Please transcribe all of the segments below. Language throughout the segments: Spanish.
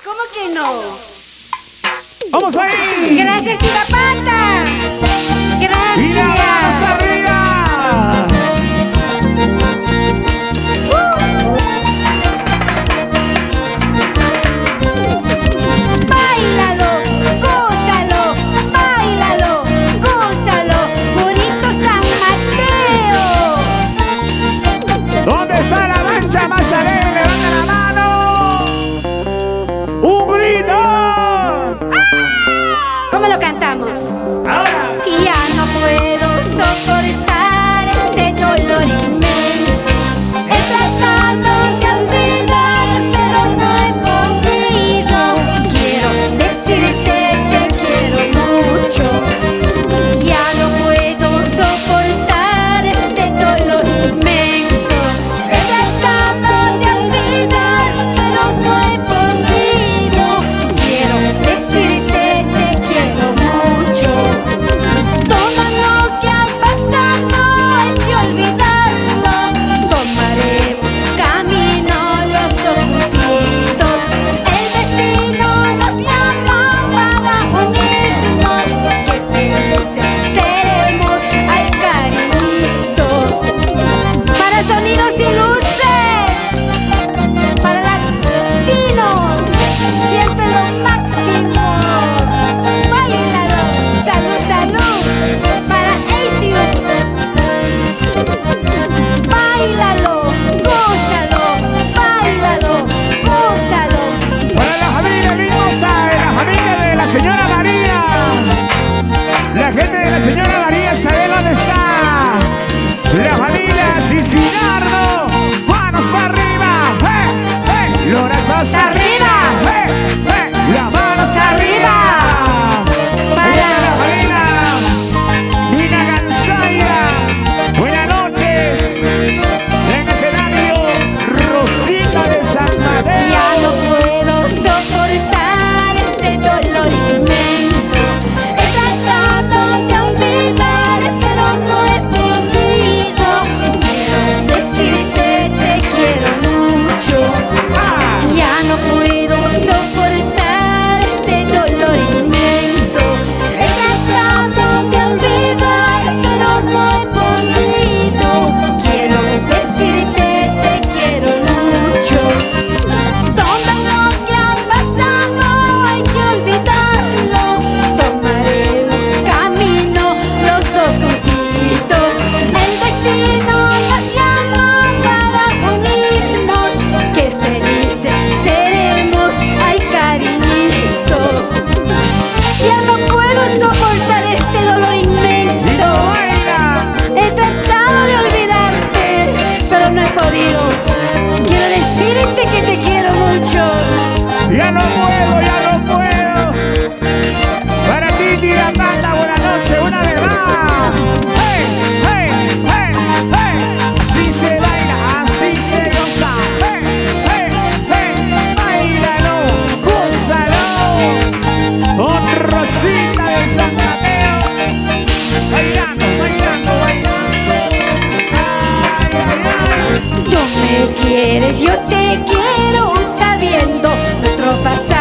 ¿Cómo que no? ¡Vamos ahí! Gracias, Tira Pata. ¡Y la vamos Gracias. arriba! Báilalo, gózalo, báilalo, gózalo, bonito San Mateo. ¿Dónde está la mancha más alegre? ¡Levanta la mano! ¡Un grito! ¿Cómo lo cantamos? ¡Ahora! Ya no puedo soportar este dolor inmenso. He tratado de olvidar, pero no he podido. Quiero decirte que quiero mucho. Ya no puedo soportar este dolor inmenso. He tratado de olvidar, pero no he podido. Quiero decirte que quiero mucho. Todo lo que ha pasado hay que olvidarlo. Tomaremos camino los dos juntitos. El destino nos llama para unirnos. Que felices seremos, ay cariñito. Para sonidos y luces, para latinos, siempre lo máximo. Báilalo, salud, salud, para Etios. Báilalo, gózalo, báilalo, gózalo. Para la familia hermosa, la familia de la señora María. La gente de la señora María sabe dónde está. La familia Cicinardo. Manos arriba. Los brazos Arriba. Las manos Arriba. Para la familia Nina Ganzaya. Buenas noches. En escenario Rosita de Sasmadeo. Ya no puedo soportar este dolor inmenso. He tratado de olvidar, pero no he podido. Quiero decirte que quiero mucho. Ya no puedo soportar este dolor inmenso. He tratado de olvidar, pero no he podido. Quiero decirte que quiero mucho. Todo lo que ha pasado hay que olvidarlo. Tomaremos camino los dos juntitos. El destino nos llama para unirnos. Qué felices seremos, ay cariñito. Ya no puedo soportar este dolor inmenso. He tratado de olvidarte, pero no he podido. Quiero decirte que te quiero mucho. Ya no puedo, ya no puedo. Para ti, Tira Pata, buenas noches, una vez más. ¡Hey, hey, hey, hey! Así se baila, así se goza. ¡Hey, hey, hey! ¡Báilalo, gózalo! Con Rosita de San Mateo. Bailando, bailando, bailando. ¡Ay, ay, ay! Tú me quieres, yo te quiero, sabiendo nuestro pasado.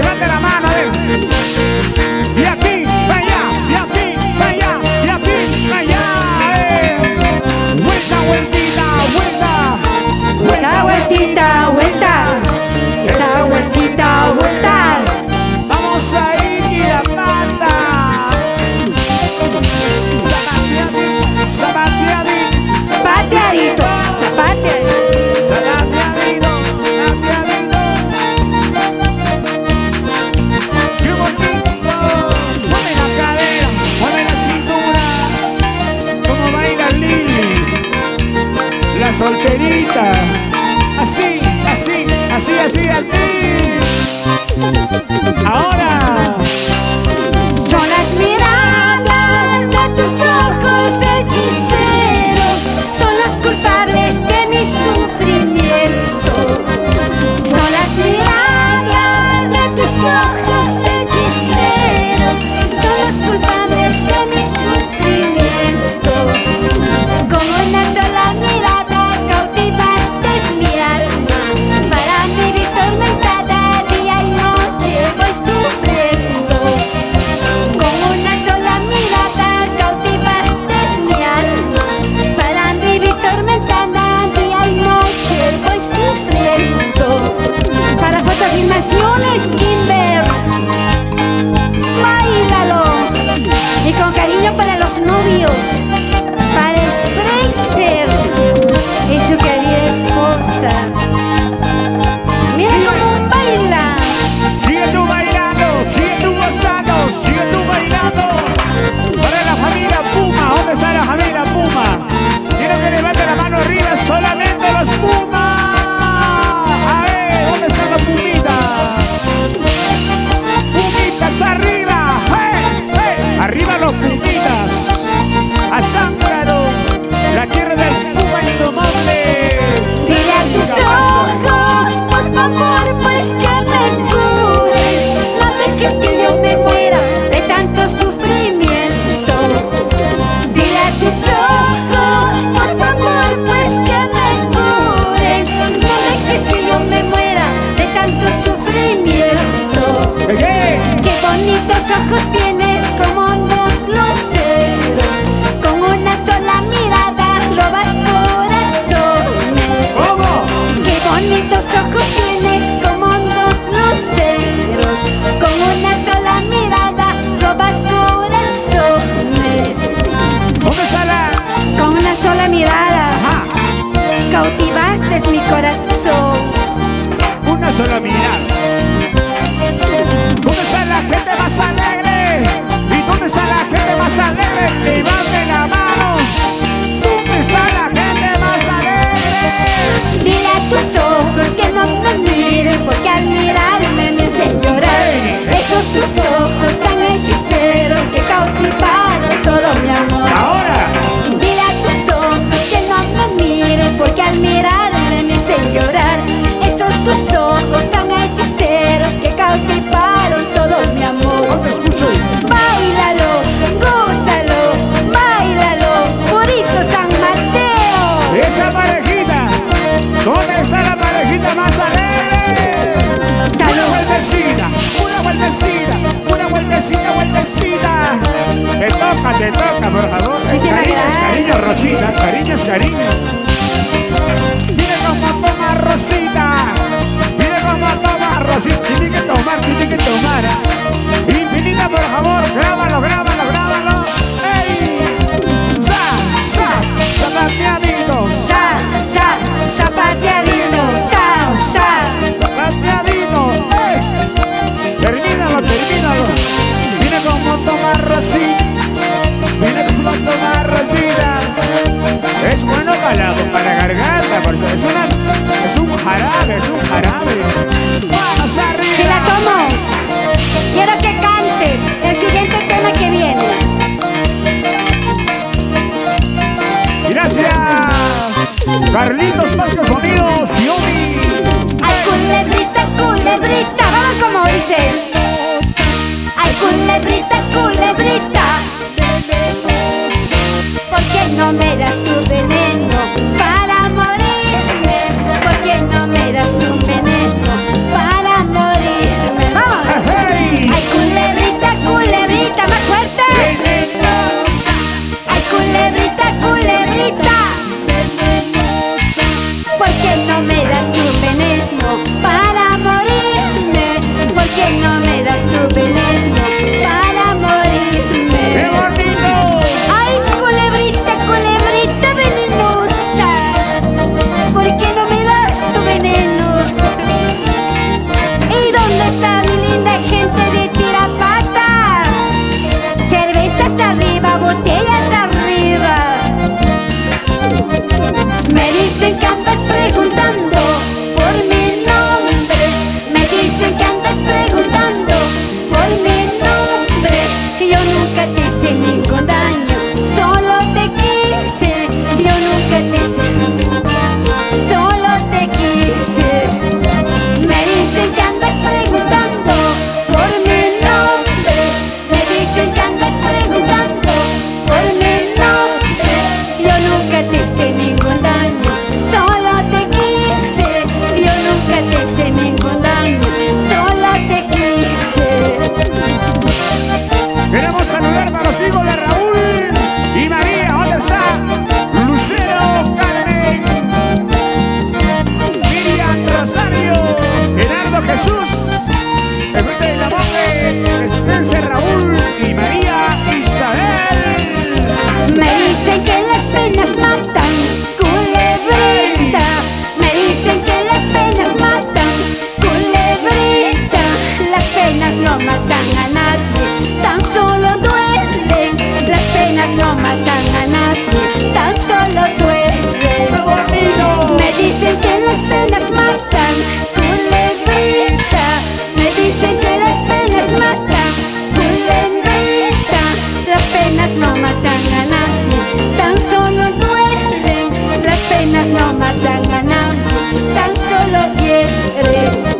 levante la mano, a ver. Y aquí, allá, y aquí, allá, y aquí, allá. Vuelta, vueltita, vuelta. Esa vueltita, vuelta. Esa vueltita, vuelta. Vamos a ir y la mata. Zapateadito, Pateadito, zapateadito. zapateadito, zapateadito. ¡Qué bonito! Mueve la cadera, mueve la cintura. Como baila Lili, la solterita. Así, así, así, así, así. Ahora. Son las miradas de tus ojos hechiceros, son los culpables de mi sufrimiento. Son las miradas de tus ojos hechiceros, son los culpables de mi sufrimiento. Con una sola mirada cautivaste mi alma, para vivir tormentada día y noche voy sufriendo. Con una sola mirada cautivaste mi alma, para vivir tormentada día y noche voy sufriendo. Para fotofilmaciones Kimber, bailalo. Y con cariño para los novios, para Spreitzer y su querida esposa. Mira cómo baila. Sigue tú bailando, sigue tú gozando, sigue tú bailando. Para la familia Puma, ¿dónde está la familia Puma? Quiero que levante la mano arriba, solamente los Pumas. A ver, ¿dónde están los Pumitas? Pumitas arriba, arriba los Pumitas. A Zángaro, la tierra del Puma indomable. Dile a tus ojos, por favor, pues que me cures. No dejes que yo me muera de tanto sufrimiento. Dile a tus ojos, por favor, pues que me cures. No dejes que yo me muera de tanto sufrimiento. Qué bonitos ojos tienes como hondos luceros, con una sola mirada robas corazones. ¿Cómo? Qué bonitos ojos tienes como hondos luceros, con una sola mirada robas corazones. ¿Dónde está la? Con una sola mirada Ajá, cautivaste mi corazón. una sola mirada. ¿Dónde está la gente más alegre? ¿Y dónde está la gente más alegre? Levanten las manos. ¿Dónde está la gente más alegre? Dile a tus ojos que no me miren, porque al mirarme me hacen llorar. Esos tus ojos tan hechiceros que cautivaron todo mi amor. Ahora, Dile a tus ojos que no me miren, porque al mirarme me hacen llorar. Esos tus ojos tan hechiceros que cautivaron todo mi amor. no te escucho. Báilalo, gózalo, báilalo, Purito San Mateo. Esa parejita. ¿Dónde está la parejita más alegre? Salud. Una vueltecita, una vueltecita, una vueltecita, vueltecita. Te toca, por favor. Muchísimas Cariño es gracias. cariño, Rosita, cariño es cariño. Mire cómo toma Rosita. Mire cómo toma Rosita. Tiene que tomar, tiene que tomar. Infinita, por favor, grábalo, grábalo, grábalo. ¡Ey! Zapateadito. Zapateadito, Zapateadito. ¡Ey! Termínalo, termínalo. Mire cómo toma Rosita. Mire cómo toma Rosita. Es bueno para la garganta, porque es un jarabe, es un jarabe. Vamos arriba. Si la tomo. Spencer, Raúl y María Isabel. Me dicen que las penas matan, culebrita. Me dicen que las penas matan, culebrita. Las penas no matan a nadie, tan solo duelen. Las penas no matan a nadie, tan solo duelen. Me dicen que las penas matan, culebrita. Me dicen que las penas matan, culebrita. Las penas no matan a nadie, tan solo duelen. Las penas no matan a nadie, tan solo hieren.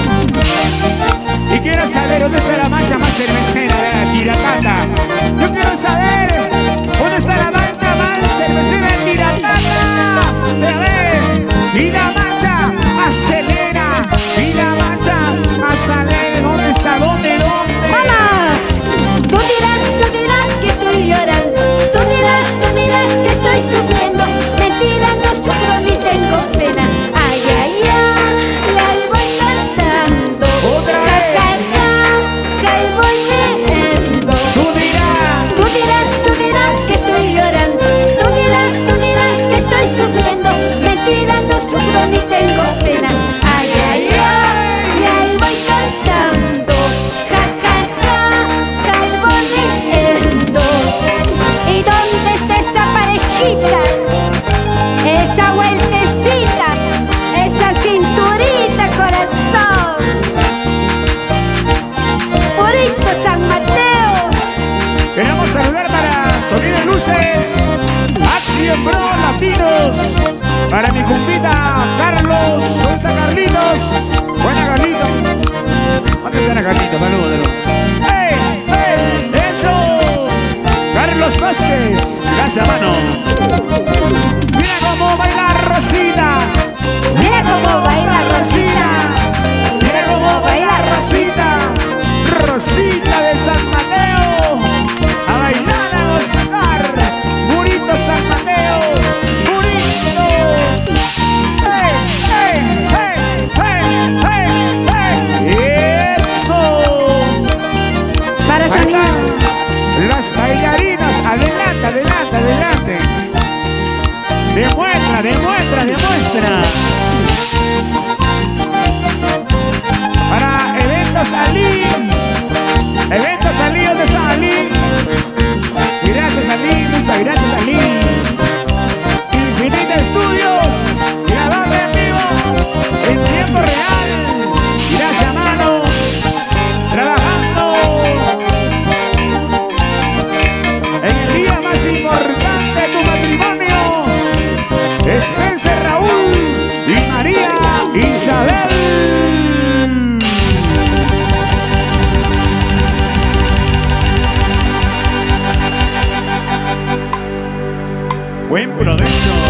Y quiero saber dónde está la mancha más cervecera de la Tiratata. Yo quiero saber dónde está la mancha más cervecera de Tiratata. A ver, y la mancha acelera, y la mancha más alegre. ¿Dónde está? ¿Dónde? ¡Vamos! Tú dirás que estoy llorando. Tú dirás que estoy sufriendo. Mentira, no sufro ni tengo pena. Ay, ay, ay, y ahí voy cantando. Otra Ja, vez. ja, ja, que ahí voy riendo. Tú dirás que estoy llorando. Tú dirás que estoy sufriendo. Mentira, no sufro ni tengo pena. Ay, ay, ay, y ahí voy cantando. Ja, ja, ja, que ahí voy riendo. ¿Y dónde está esa parejita? Esa vueltecita, esa cinturita, corazón. Purito San Mateo. Queremos saludar para Sonido y Luces, Action Pro Latinos, para mi compita Carlos, suelta Carlitos, buena Carlitos, ¿dónde está Carlitos? Saludos. ¡Hey! ¡Hey! ¡Eso! Carlos Vázquez, gracias mano. Mira cómo baila Rosita, Mira cómo baila Rosita. mira cómo baila Rosita, Rosita de San Mateo, a bailar, a gozar, Burito San Mateo, Burito. ¡Hey, hey, hey, hey, hey, hey! ¡Eso! Para Ahí Sonido. están las bailarinas, adelante, adelante, adelante. Demuestra, demuestra, demuestra. Para Eventos Ali. Eventos Ali, ¿dónde está Ali? Gracias Ali, muchas gracias Ali. Infinita Estudios, grabando en vivo, en tiempo real. Gracias mano, trabajando en el día más importante de tu matrimonio. Spencer, Raúl y María Isabel. Buen provecho.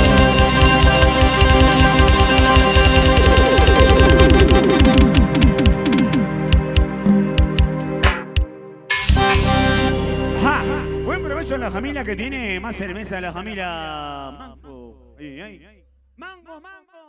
Ajá. Buen provecho a la familia que tiene más cerveza, la familia Mango. Mango, mango.